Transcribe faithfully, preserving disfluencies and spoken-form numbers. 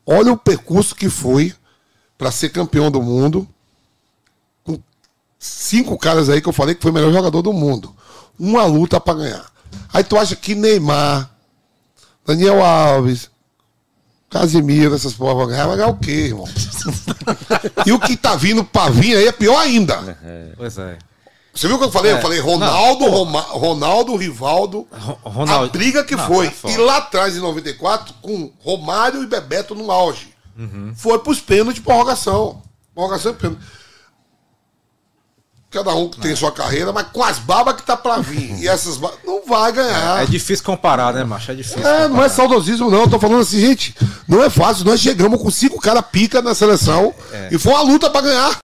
Olha o percurso que foi para ser campeão do mundo. Com cinco caras aí que eu falei que foi o melhor jogador do mundo. Uma luta para ganhar. Aí tu acha que Neymar, Daniel Alves, Casemiro, essas porra vão ganhar? Vai ganhar o quê, irmão? E o que tá vindo pra vir aí é pior ainda. Pois é. Você viu o que eu falei? É. Eu falei Ronaldo, Não, Roma, Ronaldo, Rivaldo, Ronaldo. a briga que Não, foi. tá foda. E lá atrás, em noventa e quatro, com Romário e Bebeto no auge. Uhum. Foi pros pênaltis de prorrogação. Prorrogação e pênalti. Cada um que tem sua carreira, mas com as babas que tá pra vir. E essas babas, não vai ganhar. É difícil comparar, né, macho? É difícil. É, não é comparar. saudosismo, não. Eu tô falando assim, gente, não é fácil. Nós chegamos com cinco caras pica na seleção É. e foi uma luta pra ganhar.